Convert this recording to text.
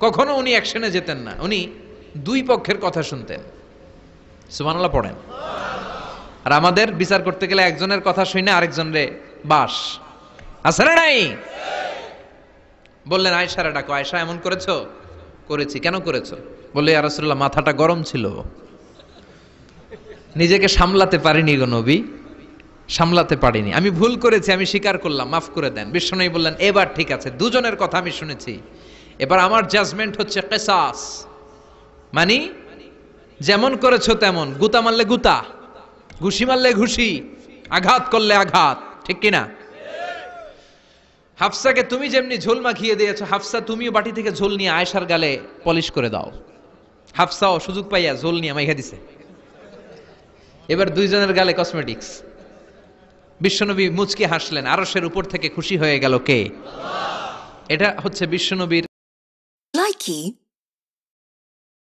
কখনো উনি অ্যাকশনে যেতেন না, উনি দুই পক্ষের কথা শুনতেন। সুবহানাল্লাহ পড়েন। আর আমাদের বিচার করতে গেলে একজনের কথা শুনে আরেকজনরে বাস আছে না নাই? বললেন আয়েশারে ডাকো, আয়েশা এমন করেছো? করেছি। কেন করেছো? বললে ইয়া রাসূলুল্লাহ মাথাটা গরম ছিল, নিজেকে সামলাতে পারিনি গো নবী, সামলাতে পারিনি, আমি ভুল করেছি, আমি স্বীকার করলাম, মাফ করে দেন। বিশ্বনবী বললেন এবার ঠিক আছে, দুজনের কথা আমি শুনেছি, এবার আমার জাজমেন্ট হচ্ছে কিসাস, মানে যেমন করেছো তেমন, গুতা মারলে গুতা, ঘুষি মারলে ঘুষি, আঘাত করলে আঘাত, ঠিক কিনা? হাফসাকে তুমি যেমনি ঝোল মাখিয়ে দিয়েছো, হাফসা তুমিও বাটি থেকে ঝোল নিয়ে আয়েশার গালে পলিশ করে দাও। হাফসাও সুযোগ পাইয়া ঝোল নিয়ে মাইখা দিছে। এবার দুইজনের গালে কসমেটিক্স। বিশ্বনবী মুচকি হাসলেন, আরশের উপর থেকে খুশি হয়ে গেল কে? এটা হচ্ছে বিশ্বনবীর।